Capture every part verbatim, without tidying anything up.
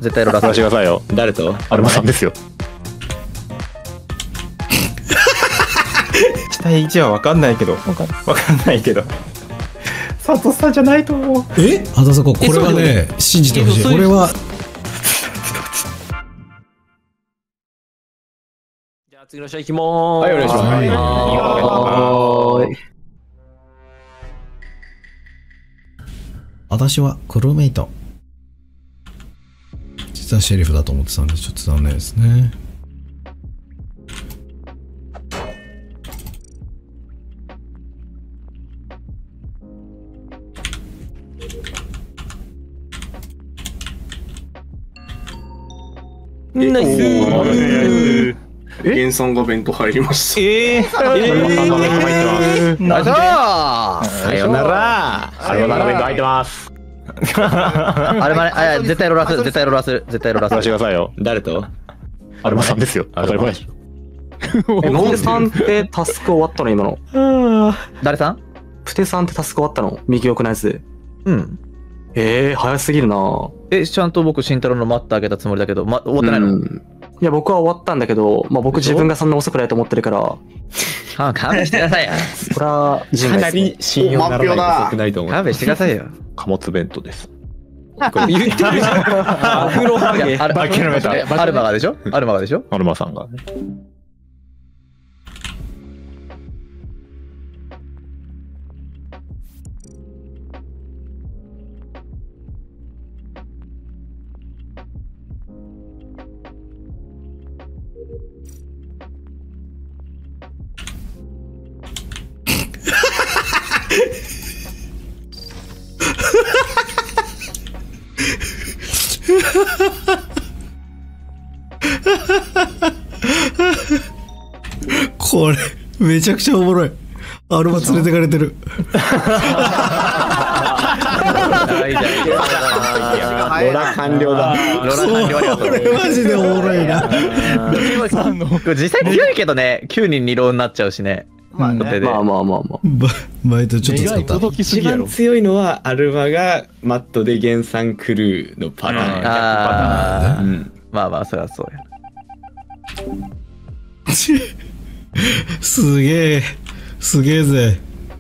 絶対ロラス。 話してくださいよ。 誰と？ アルマさんですよ。 下いちは分かんないけど分かんないけどサトさんじゃないと思う。 えあたさこ、これはね信じてほしい。これはじゃあ次の試合行きまーす。 はい、お願いします。 はいはーい。 私はクルーメイト。実はシェリフだと思ってたんでちょっと残念ですね。 ナイスー。 原産が弁当入りました。 えー、えー、 ナイスさよなら。アルマさんの弁当入ってます。 あれまね、あ、絶対ロラス、絶対ロラス、絶対ロラス。 話してくださいよ。 誰と？ アルマさんですよ。当たり前でしょ。 え、プテさんってタスク終わったの今の。 誰さん？ プテさんってタスク終わったの右奥のやつ。 うん。 ええー、早すぎるな。 え、ちゃんと僕、慎太郎の待って開けたつもりだけど、ま、終わってないの？ いや、僕は終わったんだけど、まあ僕自分がそんな遅くないと思ってるから。 あ、勘弁してくださいよ。 それは、 かなり信用ならないと遅くないと思う。 勘弁してくださいよ。 貨物弁当です。 これ言ってるじゃん。アフロハゲ。 アルアルマがでしょ？アルマがでしょ？ アルマさんが。 これめちゃくちゃおもろい。アルマ連れてかれてる。 ロラ完了だ。 ロラ完了ありがとう。 これマジでおもろいな。 実際強いけどね、きゅうにんに浪になっちゃうしね。 まあね、まあまあまあまあ。 ババイトちょっと使った。 一番強いのはアルマがマットで原産クルーのパターン。 ああ、 うん、 まあまあそりゃそうや。 すげえすげえぜ。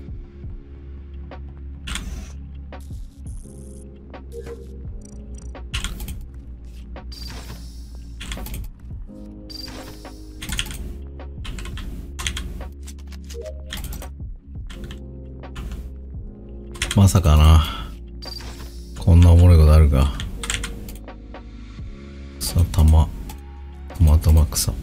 まさかな、こんなおもろいことあるか。さあ、たまたまたま草。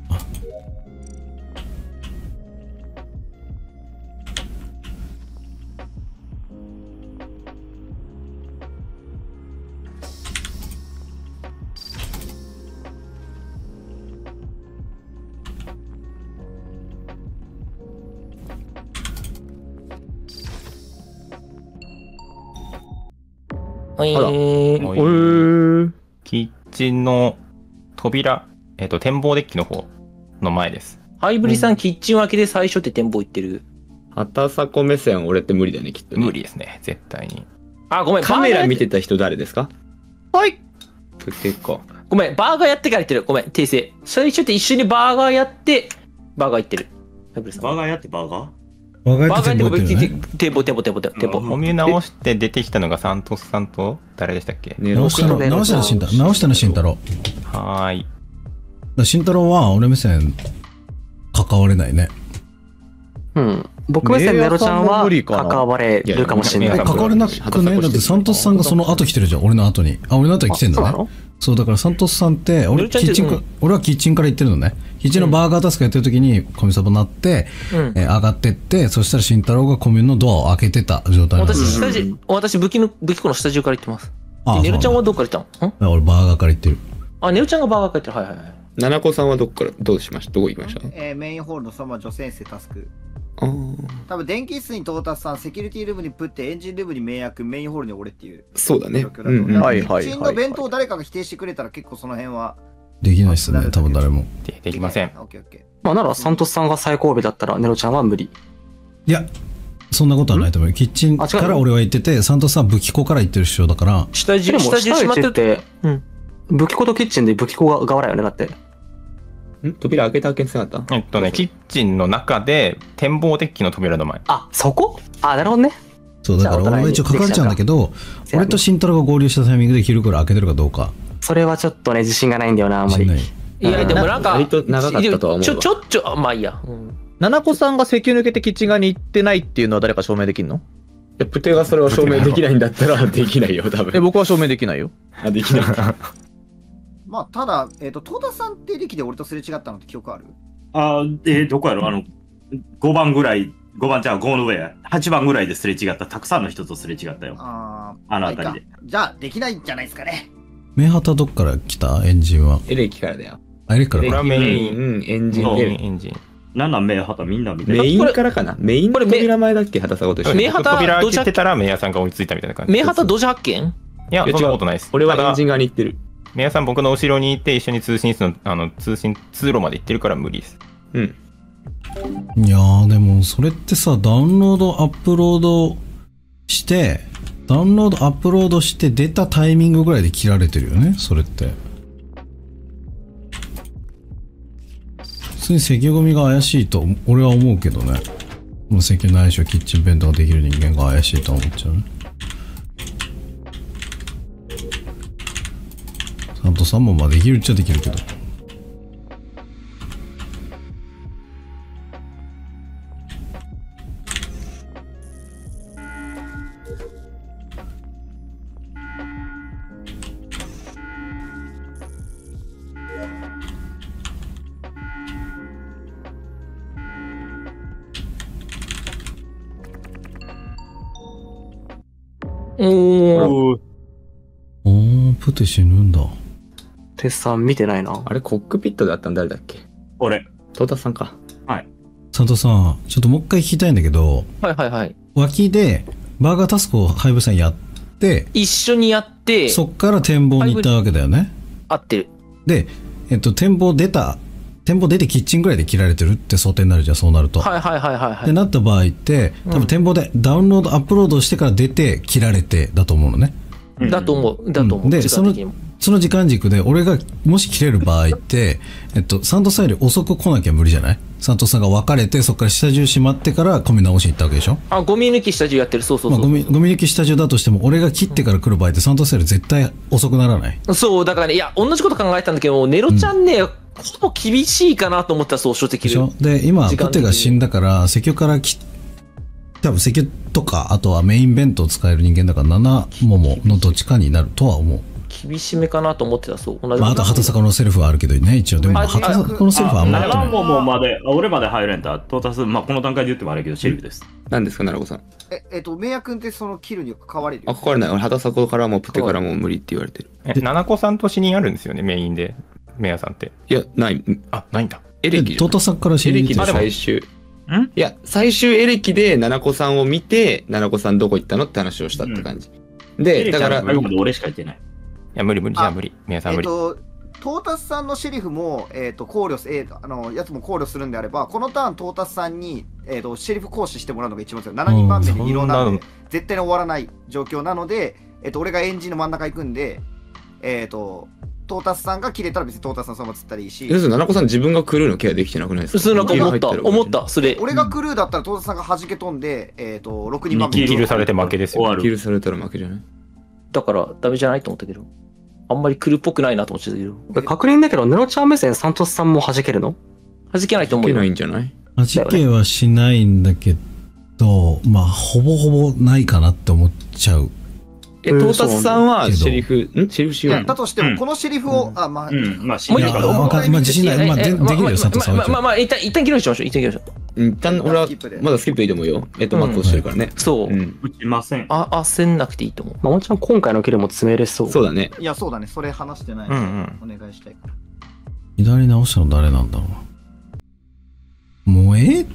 はい、 あらー。 キッチンの扉、えっと、展望デッキの方の前です。 ハイブリさん、キッチン脇で最初って展望行ってる。 はたさこ目線俺って無理だね、きっとね。 無理ですね、絶対に。 あ、ごめん、 カメラ見て。 てた人誰ですか？ はい。 プテか。 ごめん、バーガーやってから言ってる。ごめん、訂正。最初って一緒にバーガーやって、バーガー行ってる。ハイブリさん。 バーガーやってバーガーババーガーやって覚えてるね。 展望、展望、展望、展望。 コミュ直して出てきたのがサントスさんと誰でしたっけ？ 直したの直したの慎太郎。直したの慎太郎。 はーい。 だ慎太郎は俺目線関われないね。 うん。僕目線ネロちゃんは関われるかもしれない。 関われなくね。だってサントスさんがその後来てるじゃん、俺の後に。あ、俺の後に来てんだね。そうだからサントスさんって俺キッチンか、俺はキッチンから行ってるのね。キッチンのバーガータスクやってる時にコミサボになって、え上がってって、そしたら慎太郎がコミュのドアを開けてた状態なんで。 私、スタジオ、私、武器の、武器庫のスタジオから行ってます。 あ、 ネロちゃんはどっから行ったの？ 俺バーガーから行ってる。 あ、ネロちゃんがバーガーから行ってる。はいはいはい。 ななこさんはどっから、どうしました？どこ行きました？ えー、メインホールのそのまま女性室タスク。 あ多分電気室に到達さん、セキュリティルームにプって、エンジンルームに迷惑、メインホールに俺っていう。 そうだね。 状況だと思う。 うんうんはいはいはい。キッチンの弁当を誰かが否定してくれたら結構その辺は。 できないっすね、多分誰も。 で、できません。 オッケーオッケー。 まあならサントスさんが最後尾だったらネロちゃんは無理。 いや、そんなことはないと思う。キッチンから俺は行ってて、サントスさんは武器庫から行ってる主張だから。 下地、下地閉まってて。うん。 武器庫とキッチンで武器庫が側だよね、だって。 ん扉開けた開けてなかった？ えっとね、キッチンの中で展望デッキの扉の前。 あ、そこ？あ、なるほどね。 そう、だから俺は一応書かれちゃうんだけど、俺と慎太郎が合流したタイミングで昼から開けてるかどうか。 それはちょっとね、自信がないんだよな、あんまり。 いや、でもなんか、 割と長かったとは思う。 ちょ、ちょっちょ、まあいいや。 七子さんが石油抜けてキッチン側に行ってないっていうのは誰か証明できんの？ いや、プテがそれを証明できないんだったらできないよ、多分。 え、僕は証明できないよ。 あ、できない。 まあ、ただ、えっ、ー、と、トータさんって歴で俺とすれ違ったのって記憶ある？ あー、えー、どこやろあの、ごばんぐらい、ごばんじゃあごの上や。はちばんぐらいですれ違った。たくさんの人とすれ違ったよ。ああのあたりで。 じゃあ、できないんじゃないですかね。 メハタどっから来たエンジンは。 エレキからだよ。 あ、エレキからか。メイン、エンジン、 エンジン。 なんなんメイハタみんなみたいな。 メインからかなメインの扉前だっけ畑さごと一緒に。 メイハタ扉開けてたらメイヤさんが追いついたみたいな感じ。 メイハタ同時発見？ いや、そんなことないです。 俺はエンジン側に行ってる。 メイヤさん僕の後ろにいて一緒に通信室の、あの、通信、通路まで行ってるから無理です。 うん。 いやー、でもそれってさ、ダウンロード、アップロードして、ダウンロード、アップロードして出たタイミングぐらいで切られてるよね、それって。普通に石油ゴミが怪しいと俺は思うけどね。もう石油ないしはキッチン弁当ができる人間が怪しいと思っちゃうね。サントさんもまあできるっちゃできるけど。 おー。 おー、プテ死ぬんだ。 テスさん見てないな。 あれ、コックピットだったん誰だっけ？ 俺。 トータさんか。 はい。 サントさん、ちょっともう一回聞きたいんだけど、 はいはいはい。 脇でバーガータスクをハイブさんやって、 一緒にやって、 そっから展望に行ったわけだよね。 合ってる。 で、えっと、展望出た、展望出てキッチンぐらいで切られてるって想定になるじゃん、そうなると。 はいはいはいはい、はい。 ってなった場合って、多分展望でダウンロード、アップロードしてから出て切られてだと思うのね。 だと思う。だと思う。 うん、で、その、その時間軸で俺がもし切れる場合って、えっと、サントさんより遅く来なきゃ無理じゃない？サントさんが別れて、そこから下重閉まってから込み直しに行ったわけでしょ？ あ、ゴミ抜き下重やってる。そうそうそう。 まあ、ゴミ、ゴミ抜き下重だとしても、俺が切ってから来る場合ってサントさんより絶対遅くならない？ そう、だからね、いや、同じこと考えたんだけど、ネロちゃんね、うん、ほぼ厳しいかなと思ったらそう、正直。 でしょ？で、今、プテが死んだから、石油からき、多分石油とか、あとはメイン弁当使える人間だからななもものどっちかになるとは思う。 厳しめかなと思ってた、そう。同じまあ、あと畑坂のセルフはあるけどね、一応。でも、畑坂のセルフはあんまり。 ななももまで、俺まで入れんだ。トータス、まあ、この段階で言ってもあれけど、シェルフです。 何ですか、奈良子さん。 え、えっと、メイヤ君ってそのキルに関われる？ あ、関われない。俺、畑坂からもプテからも無理って言われてる。 え、七子さんと死人あるんですよね、メインで。メイヤさんって。 いや、ない。 あ、ないんだ。 エレキ。 トータさんから死人エレキで最終。んいや、最終エレキで七子さんを見て、七子さんどこ行ったのって話をしたって感じ。うん、で、だから。 俺しか言ってない。 いや、無理無理じゃあ無理。皆さん無理。 えっと、トータスさんのシェリフも、えっと、考慮す、えー、あの、やつも考慮するんであれば、このターントータスさんに、えっと、シェリフ行使してもらうのが一番ですよ。ななにんばんめに色なんで、絶対に終わらない状況なので、えっと、俺がエンジンの真ん中行くんで、えっと、トータスさんが切れたら別にトータスさんそのまま釣ったらいいし。 要するに、七子さん自分がクルーのケアできてなくないですか？ そう、なんか思った、思った、それ。 俺がクルーだったらトータスさんが弾け飛んで、えっと、ろくにんばんめにキルされて負けですよ。 キルされたら負けじゃない？ だから、ダメじゃないと思ったけど。あんまりクルーっぽくないなと思ってたけど。 確認だけど、ネロちゃん目線、サントスさんも弾けるの？ 弾けないと思うよ。 弾けないんじゃない？ 弾けはしないんだけど、まあ、ほぼほぼないかなって思っちゃう。 え、トータスさんはシェリフ、んシェリフしよう。 だとしても、このシェリフを、あ、まあ、 うん、まあ、 もういいか。まあ、自信ない。まあ、できるよ、サントさんは。 まあまあ、一旦、一旦議論しましょう。一旦議論しましょう。一旦、俺は、まだスキップでいいと思うよ。えっと、マックをしてるからね。 そう。 打ちません。 あ、焦んなくていいと思う。 まもちゃん、今回のキルも詰めれそう。 そうだね。 いや、そうだね。それ話してないので、お願いしたいから。 左直したの誰なんだろう。もうええって。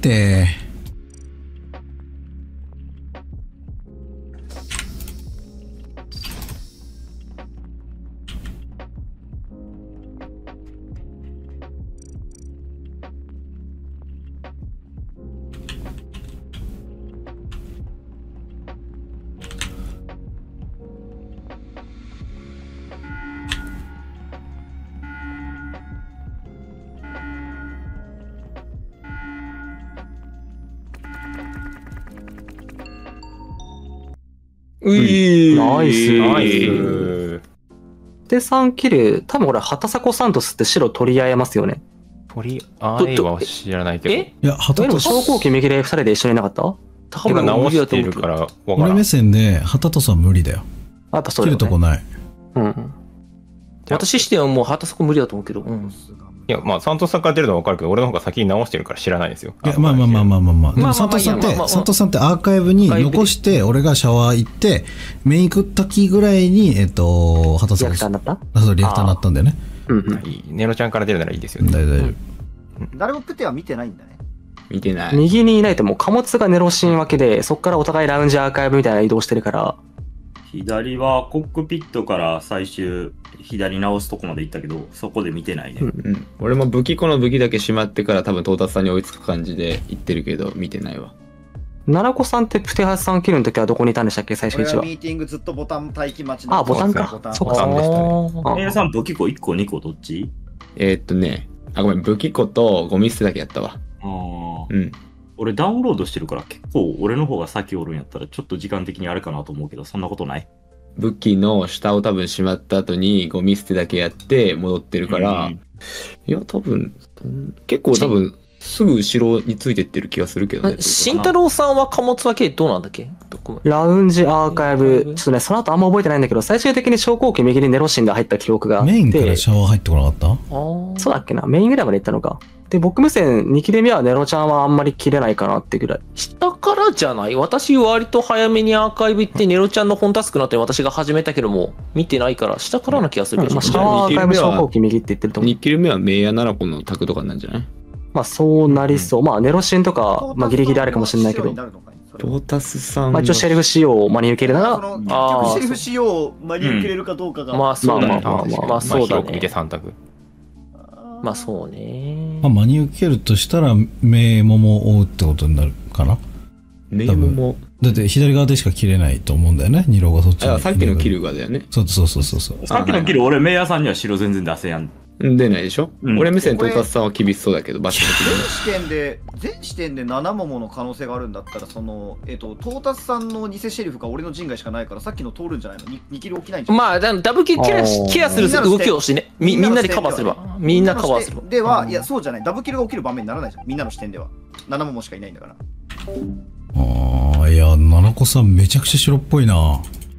ういナイス。 ナイス。 で、さんキル、多分これ、畑迫サントスって白取り合えますよね。 取り合えは知らないけど。 えいや、畑でも、 と昇降機右でふたりで一緒にいなかった多手が分直しているからわからん。 俺目線で、畑とさん無理だよ。 やっぱそう切だよね。 るとこない。 うん。 私視点はもう畑底無理だと思うけど。うん。 いや、まあ、サントスさんから出るのはわかるけど、俺の方が先に直してるから知らないですよ。 いや、まあまあまあまあまあまあ。でも、 まあまあ佐藤さんって、 まあまあまあ佐藤さんってアーカイブに残して、俺がシャワー行って、メイン行く時ぐらいに、えっと、畑リアさんクターになったあ、そう、リアクターになったんだよね。 うんうん。 いいネロちゃんから出るならいいですよね。 大丈夫大丈夫。 誰もプテは見てないんだね。 見てない。 右にいないともう貨物がネロシン分けで、そっからお互いラウンジアーカイブみたいな移動してるから、 左はコックピットから最終左直すとこまで行ったけど、そこで見てないね。 うんうん。俺も武器庫の武器だけしまってから多分到達さんに追いつく感じで行ってるけど、見てないわ。 奈良子さんってプテハスさん切るの時はどこにいたんでしたっけ、最初一は。 俺はミーティングずっとボタン待機待ちあ、ボタンか。 ボタンそっか。 ボタンでしたね。 メイヤさん武器庫いっこにこどっち？ えー、っとね、あ、ごめん、武器庫とゴミ捨てだけやったわ。 ああ。 うん。 俺ダウンロードしてるから結構俺の方が先おるんやったらちょっと時間的にあれかなと思うけど、そんなことない？ 武器の下を多分しまった後にゴミ捨てだけやって戻ってるから、 うんいや、多分、結構多分、すぐ後ろについてってる気がするけどね。 慎太郎さんは貨物分けどうなんだっけ？どこラウンジアーカイブ、ちょっとね、その後あんま覚えてないんだけど、最終的に昇降機右にネロシンで入った記憶があって。 メインからシャワー入ってこなかったそうだっけな、メインぐらいまで行ったのか。で、僕目線に切れ目はネロちゃんはあんまり切れないかなってぐらい。 下からじゃない？私割と早めにアーカイブ行ってネロちゃんの本タスクなって私が始めたけども、見てないから下からな気がするけど。 まあ、シャワーアーカイブ昇降機右って言ってると思う。 にキル目はメイヤナラコのタクとかなんじゃない？ まあそうなりそう。まあネロシンとか、まあギリギリあるかもしれないけど。 トータスさん。 まあ一応シェリフ仕様を真に受けるなら、 その結局シェリフ仕様を真に受けれるかどうかが。 まあそうだね。 まあまあまあまあそうだね。 広く見てさん択。 まあそうね。 まあ、真に受けるとしたら、目ももを追うってことになるかな。 メイも。 だって左側でしか切れないと思うんだよね、二郎がそっちに。 あ、さっきのキルがだよね。 そうそうそうそうそう。 さっきのキル俺メイヤさんには白全然出せやん。 出ないでしょ、 うん、 俺目線トータスさんは厳しそうだけど、場所全視点で、全視点でなな桃の可能性があるんだったら、その、えっ、と、トータスさんの偽シェリフが俺の陣外しかないから、さっきの通るんじゃないの ?に キル起きないんじゃないまあ、ダブルケアケアする動きをしてね。みみんなでカバーすれば。みんなカバーすれば。 では、いや、そうじゃない。ダブルキルが起きる場面にならないじゃん。みんなの視点では。なな桃しかいないんだから。 ああ、いや、ななこさんめちゃくちゃ白っぽいな。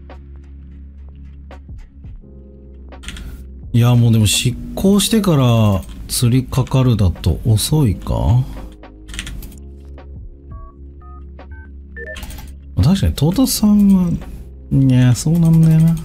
いや、もうでも執行してから釣りかかるだと遅いか。確かにトータスさんは、いや、そうなんだよな。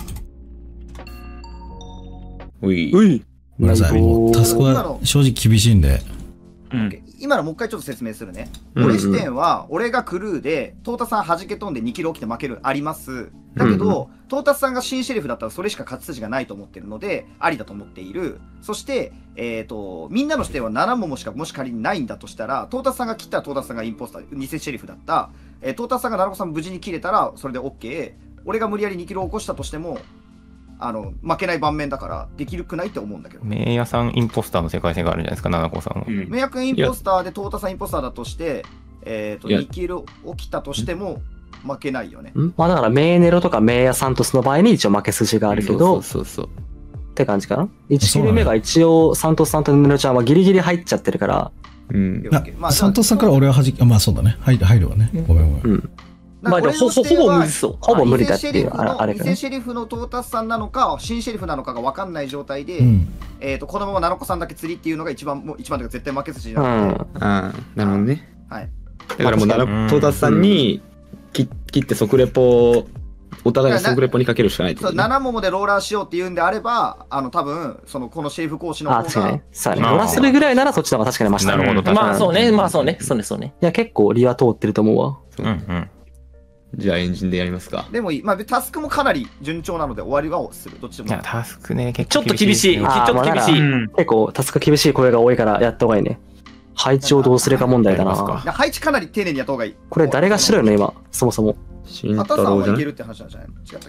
うい。 うい。 ごめんなさい。もうタスクは正直厳しいんで。 うん今のもう一回ちょっと説明するね。 うんうん俺視点は、俺がクルーで、トータスさん弾け飛んでにキル起きて負けるあります。だけど、 うんうトータスさんが新シェリフだったらそれしか勝ち筋がないと思ってるので、ありだと思っている。そして、えっ、と、みんなの視点はなな桃しかもし仮にないんだとしたら、トータスさんが切ったらトータスさんがインポスター、偽シェリフだった。えートータスさんがななこさん無事に切れたら、それで OK。俺が無理やりにキルを起こしたとしても、あの、負けない盤面だから、できるくないって思うんだけど。 メイヤさんインポスターの世界線があるんじゃないですか、ななこさんは。 うんメイヤ君インポスターでトータさんインポスターだとして、えっ、と、 いやにキル起きたとしても負けないよね。 まあだからメイネロとかメイヤサントスの場合に一応負け筋があるけど、 そうそうそうそう。 って感じかな。いちキル目が一応サントスさんとネロちゃんはギリギリ入っちゃってるから、 うん。 いや、サントスさんから俺ははじき、あまあそうだね。入る、入るわね。ごめんごめん。 うん。 まあでもほほほぼ無理そう。 ほぼ無理だっていう、あれか偽シェリフのトータスさんなのか、新シェリフなのかが分かんない状態で、 うん。 えっ、と、このままななこさんだけ釣りっていうのが一番、もう一番というか絶対負け筋うなので、 ん。 ああ、なるほどね。 はい。 だからもうななうんトータスさんに切切って即レポ、お互いに即レポにかけるしかないってこそう、 とね。 なな桃でローラーしようっていうんであれば、あの、多分、その、このシェリフ講師のあ、 方が確かにね。、そうだね。 あーロラするぐらいならそっちの方が確かにマシだね。 なるほどまあそうね、まあそうね、そうね、そうね。 いや、結構リは通ってると思うわ。 うんうん。 じゃあエンジンでやりますか。 でもいい、まあ、タスクもかなり順調なので終わりはする。どっちでもいや、。タスクね、結ちょ構っと厳しい。ちょですよっと厳しい。 結構タスク厳しい声が多いからやった方がいいね。配置をどうするか問題だやりますな。 かで配置かなり丁寧にやった方がいい。 これ誰が白いの今、そもそも。 慎あた太郎じゃないさんはいけるって話なんじゃないの違ったっけ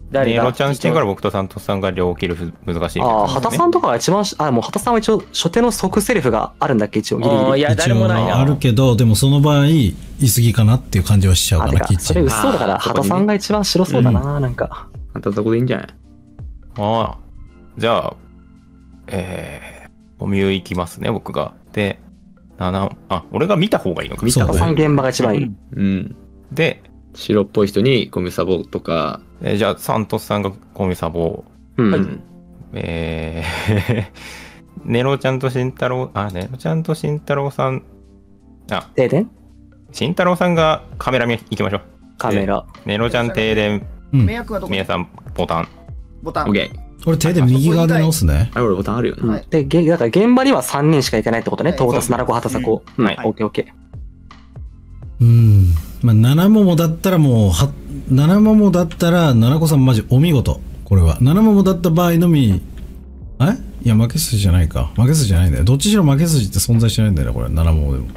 誰がネロちゃんしてから僕とサントスさんが両キルふ難しいけど、 ああ、畑さんとかが一番し、あ、もう畑さんは一応、初手の即セリフがあるんだっけ、一応、ギリギリ。 あーいや、誰もないな。 一応あるけど、でもその場合、言い過ぎかなっていう感じはしちゃうかあ、てな、 かキッチン。 それ嘘だから、 あー畑さんが一番白そうだな、なんか。 あんたそこでいいんじゃない？ ああ、じゃあ、えー、コミュ行きますね、僕が。で、なな、あ、俺が見た方がいいのか。 そう畑さん現場が一番いい。 うん。 で、 白っぽい人にコミサボとか、 えーじゃあ、サントスさんがコミサボ、 うん。 うん。 えー、ネロちゃんと慎太郎、あ、ネロちゃんと慎太郎さん、あ、 停電慎太郎さんがカメラ見行きましょう。 カメラ。 ネロちゃん停電、 うん迷惑はどこ？ 皆さんボタン。 ボタン。 オッケー。 俺手で右側で直すね。 あれ、俺ボタンあるよね。 はいで、げだから現場にはさんにんしか行けないってことね。 はいトータス、奈良子、畑迫。うん、 はいオッケーオッケー。 うん。まあ、七桃だったらもう、は、七桃だったら、七子さんマジお見事。これは。七桃だった場合のみ、えいや、負け筋じゃないか。負け筋じゃないんだよ。どっちしろ負け筋って存在しないんだよね、これ。七桃でも。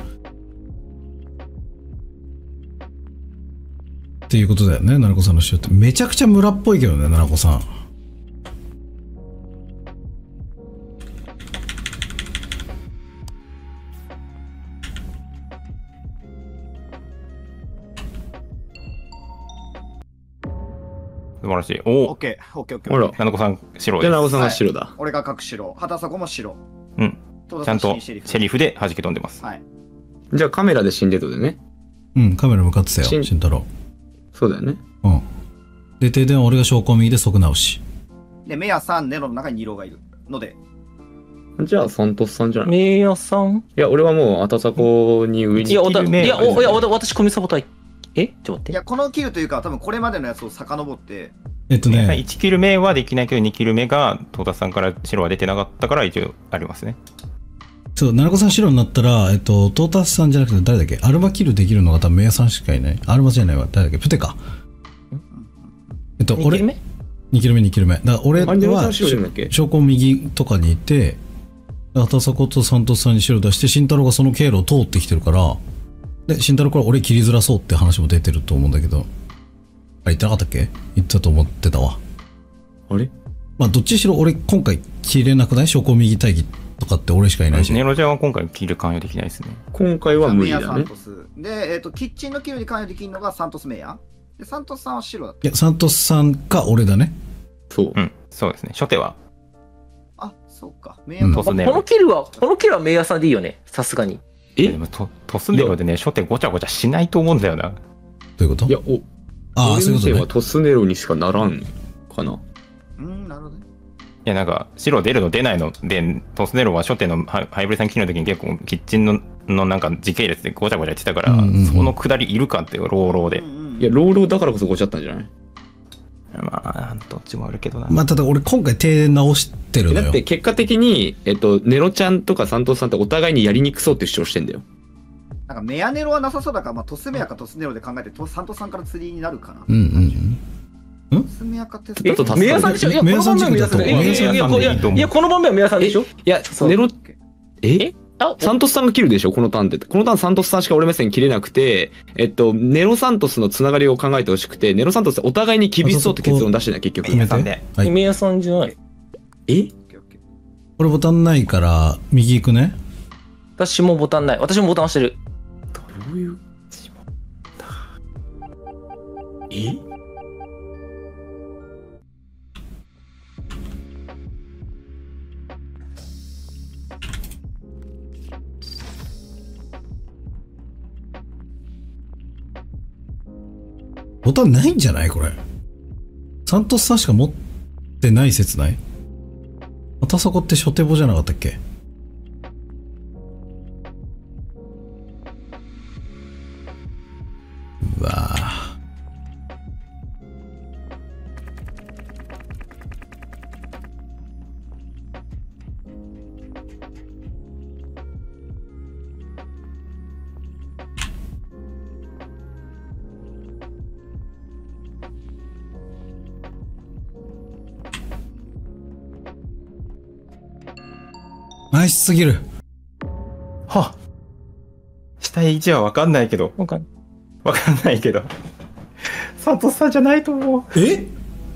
っていうことだよね、七子さんの主張って。めちゃくちゃ村っぽいけどね、七子さん。 素晴らしい。おお、 オッケー、オッケー、オッケー。 ほら。 ななこさん白じゃあ、 です。 直さんが白だ。 俺が角白。畑迫も白。 うん。 トータスちゃんとシェリフシェリフで弾き飛んでます。 はい。 じゃあ、カメラで死んでたでね。 うん、カメラ向かってたよ、 しん慎太郎。 そうだよね。 うん。で、停電は俺が証拠右で即直し。 で、メアさん、ネロの中にニロがいるので、 じゃあ、サントスさんじゃない？いメイヤさんや、俺はもう、あたさこに上に。 いや、おたいメイヤや、おいや、おた私、コミサボ隊。えちょっと待って。 いや、このキルというか、多分これまでのやつを遡って、 えっとね、 いちキル目はできないけど、にキル目が、トータスさんから白は出てなかったから、一応ありますね。 そう、七子さん白になったら、えっと、トータスさんじゃなくて誰だっけ、アルマキルできるのが多分メイヤさんしかいない。アルマじゃないわ。誰だっけ、プテか。えっと、俺、 にキル目にキル目、にキル目。だから俺あれ、ネロちゃはん白じゃなっけ？ 証拠右とかにいて、畑迫とサントスさんに白出して、慎太郎がその経路を通ってきてるから、で、慎太郎から俺切りづらそうって話も出てると思うんだけど、あ、言ってなかったっけ？言ったと思ってたわ。 あれ？ まあ、どっちにしろ俺今回切れなくない？証拠右待機とかって俺しかいないし。 ネロちゃんは今回キル関与できないですね。 今回は無理メアだねサント。ス。で、えっ、と、キッチンのキルに関与できるのがサントスメア。で、サントスさんは白だった。 いや、サントスさんか俺だね。 そうう。ん、そうですね。初手は、 あ、そうか。メアうんこトスネロ。 のキルは、このキルはメイヤさんでいいよね。さすがに。 えでもトトスネロでね、初手ごちゃごちゃしないと思うんだよな。 どういうこと？ いや、お、 ああ、そういうことね俺のせいは。トスネロにしかならんかな。 うん、なるほどね。 いや、なんか、白出るの出ないので、トスネロは初手のハイハイブリさん切るの時に結構、キッチンの、のなんか時系列でごちゃごちゃ言ってたから、 うんうんうんその下りいるかっていう、ローローで。 うんうんいや、ローローだからこそごちゃったんじゃない？ まあ、どっちもあるけどな。 まあ、ただ俺今回停電直してるのよ。 だって結果的に、えっと、ネロちゃんとかサントスさんってお互いにやりにくそうって主張してんだよ。 なんかメアネロはなさそうだから、まあ、トスメアかトスネロで考えて、トサントスさんから釣りになるかな。 うんうんうん。 トスメアかトスだと助かるメイヤさんでしょいや、こメイヤさんの番目はメイヤさんでしょいやいやいやいやいやいや、この番目はメイヤさんでしょいや、 そうネロ、ええあ、 サントスさんが切るでしょこのターンって。このターンサントスさんしか俺目線切れなくて、えっと、ネロサントスのつながりを考えてほしくて、ネロサントスってお互いに厳しそうって結論出してない、結局。 メイヤさんで。 はい。 メイヤさんじゃない。 えこれボタンないから、右行くね。 私もボタンない。私もボタン押してる。 どういうえボタンないんじゃないこれ。サントスさんしか持ってない説ない？またそこって初手ボじゃなかったっけ？うわぁ。ナイスすぎる。 は死体位置はわかんないけど、 わかんわかんないけど、サントスさんじゃないと思う。 え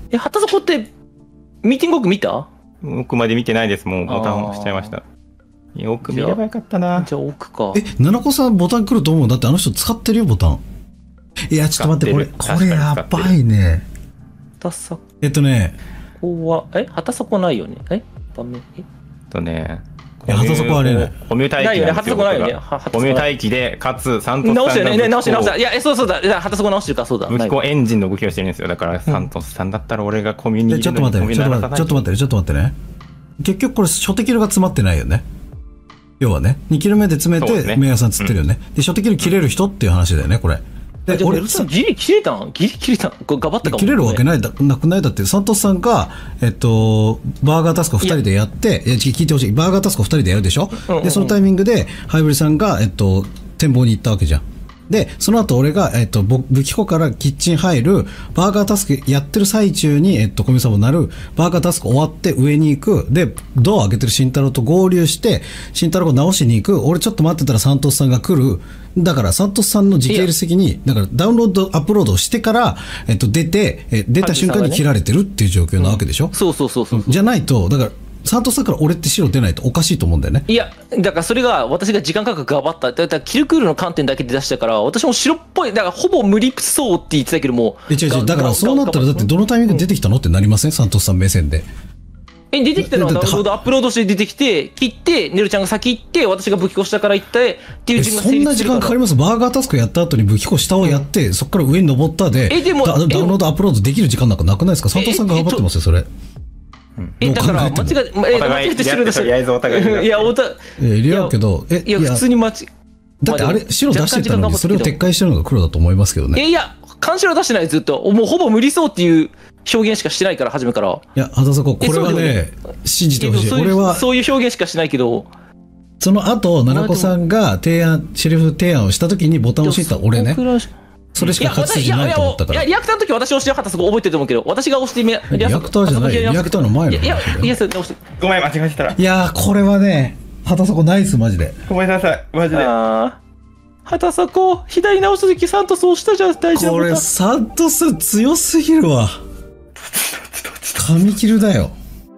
え、畑底って、ミーティング奥見た？ 奥まで見てないです。もうボタン押しちゃいました。よく見ればよかったな。 じゃあ奥か。 え、ななこさんボタン来ると思う？だってあの人使ってるよ、ボタン。いや、ちょっと待って、これ、これやばいね。 畑底。 えっとね。 ここは、え畑底ないよね。え場面、ええっとね。 いや、畑底あれね。 コミュ待機ないよね、畑底ないよね。 コミュ待機で、かつ、サントスさんが。 直してね、ね、直して直した。いや、え、そうそうだ。畑底直してるか、そうだ。 武器庫エンジンの動きをしてるんですよ。だから、サントスさんだったら俺がコミュニティちょっと待ってね、ちょっと待って、ちょっと待ってね、ちょっと待ってね。結局これ、初手キルが詰まってないよね。要はね、にキル目で詰めて、メイヤーさん釣ってるよね。で、初手キル切れる人っていう話だよね、これ。 で、俺、ギリ切れたんギリ切れたんこれ、頑張ったかも。 切れるわけないだ、なくないだって、サントスさんが、えっと、バーガータスクを二人でやって、いや、聞いてほしい。バーガータスクを二人でやるでしょ、うんうん、で、そのタイミングで、ハイブリさんが、えっと、展望に行ったわけじゃん。で、その後俺が、えっと、武器庫からキッチン入る、バーガータスクやってる最中に、えっと、コミュサボなる、バーガータスク終わって上に行く、で、ドア開けてる慎太郎と合流して、慎太郎を直しに行く、俺ちょっと待ってたらサントスさんが来る、だから、サントスさんの時系列的に、だから、ダウンロード、アップロードをしてから、えっと、出て、え出た瞬間に切られてるっていう状況なわけでしょ、うん、 そうそうそうそう。 じゃないと、だから、サントスさんから俺って白出ないとおかしいと思うんだよね。 いや、だからそれが私が時間価格がばった。だからキルクールの観点だけで出したから、私も白っぽい、だからほぼ無理そうって言ってたけども。 え、違う違う、だからそうなったらだってどのタイミングで出てきたのってなりません、サントスさん目線で。 え、出てきたのはダウンロードアップロードして出てきて、切って、ネルちゃんが先行って、私が武器庫下から行って、っていう時間そんな時間かかります？バーガータスクやった後に武器庫下をやって、うん、そこから上に登ったで、 え、でもダウンロードアップロードできる時間なんかなくないですか？サントスさんが頑張ってますよ、それ。 え、だから、間違え、え、間違えてしてるんですよ。 とりあえずお互い。 いや、おた、 え、入れようけど、え、 いや、普通に間違だってあれ、白出してたのに、それを撤回してるのが黒だと思いますけどね。 え、いや、監視は出してない、ずっと。もうほぼ無理そうっていう表現しかしてないから、初めから。 いや、畑底、これはね、信じてほしい。俺は。 そういう表現しかしないけど。 その後、奈々子さんが提案、シェリフ提案をしたときにボタンを押した俺ね。それしか勝ち筋ないと思ったから。 いや、リアクターの時私押してなかった、そこ覚えてると思うけど、私が押してみ、 リアクターじゃない、リアクターの前の。 いや、いや、それ押して。 ごめん、間違えてたら。 いやー、これはね、畑底ナイス、マジで。 ごめんなさい、マジで。 あー、畑底、左直した時サントス押したじゃん、大丈夫か。 これ、サントス強すぎるわ。神キルだよ。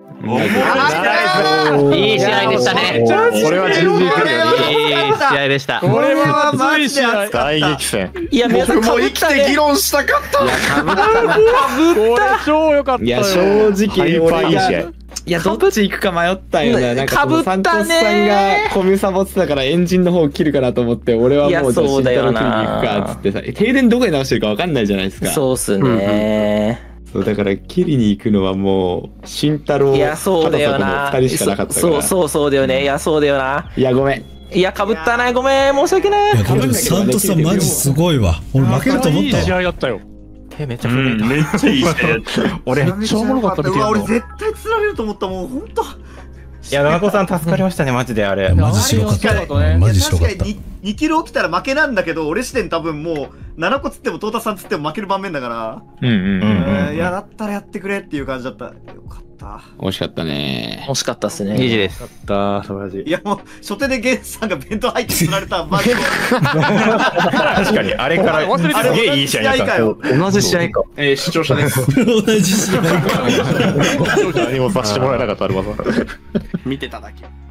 いい試合でしたね。 これは全然いい試合でした。 これはマジで大激戦。 いや、 僕も生きて議論したかった。 いや、かぶった。 これ超良かった。 いや、正直、俺いい試合。 いや、どっち行くか迷ったよな。なんか、 かぶったねー。 サントスさんがコミュサボってたからエンジンの方切るかなと思って、俺はもう、 いやそうだよなじゃあ慎太郎切りに行くか、つってさ、停電どこで直してるか分かんないじゃないですか。 そうっすねー。 そう、だから切りに行くのはもう、慎太郎、 いや、そうだよな。 ふたりしかなかったから。 そうそうそうだよね。いや、そうだよな。 いや、ごめん。 いや、かぶったな。ごめん。申し訳ない。 いや、これサントスさんマジすごいわ。俺負けると思ったわ。 いい試合やったよ。 手めっちゃ震えた。 めっちゃいい試合やった。 俺、めっちゃおもろかったみたいな。 俺絶対釣られると思った、もうほんと。 いや、奈々子さん助かりましたね、マジであれ。 マジ白かった。マジ白かった。 にキル起きたら負けなんだけど、俺視点多分もう、ななこ釣ってもトータさん釣っても負ける盤面だから。 うんうんうん。 いや、だったらやってくれっていう感じだった。よかった。 惜しかったね。 惜しかったっすね。 いいです。 よかった、マジ。 いや、もう、初手でゲンさんが弁当入って釣られた、マジで。 確かに、あれからすげえいい試合やった。 同じ試合か。 えー、視聴者です。 同じ試合か。 何もさせてもらえなかった、アルバさん。 見てただけ。